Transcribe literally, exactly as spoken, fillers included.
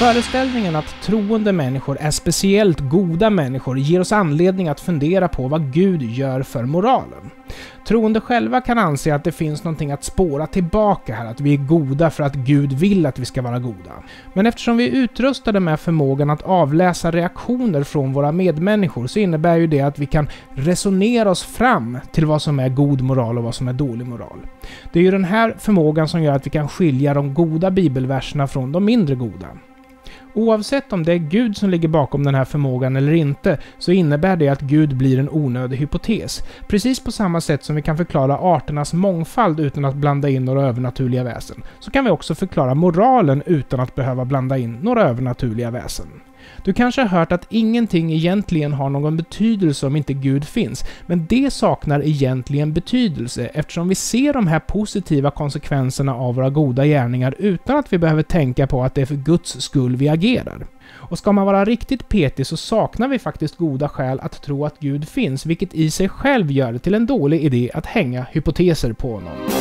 Föreställningen att troende människor är speciellt goda människor ger oss anledning att fundera på vad Gud gör för moralen. Troende själva kan anse att det finns någonting att spåra tillbaka här, att vi är goda för att Gud vill att vi ska vara goda. Men eftersom vi är utrustade med förmågan att avläsa reaktioner från våra medmänniskor så innebär ju det att vi kan resonera oss fram till vad som är god moral och vad som är dålig moral. Det är ju den här förmågan som gör att vi kan skilja de goda bibelverserna från de mindre goda. Oavsett om det är Gud som ligger bakom den här förmågan eller inte så innebär det att Gud blir en onödig hypotes. Precis på samma sätt som vi kan förklara arternas mångfald utan att blanda in några övernaturliga väsen, så kan vi också förklara moralen utan att behöva blanda in några övernaturliga väsen. Du kanske har hört att ingenting egentligen har någon betydelse om inte Gud finns, men det saknar egentligen betydelse eftersom vi ser de här positiva konsekvenserna av våra goda gärningar utan att vi behöver tänka på att det är för Guds skull vi agerar. Och ska man vara riktigt petig så saknar vi faktiskt goda skäl att tro att Gud finns, vilket i sig själv gör det till en dålig idé att hänga hypoteser på honom.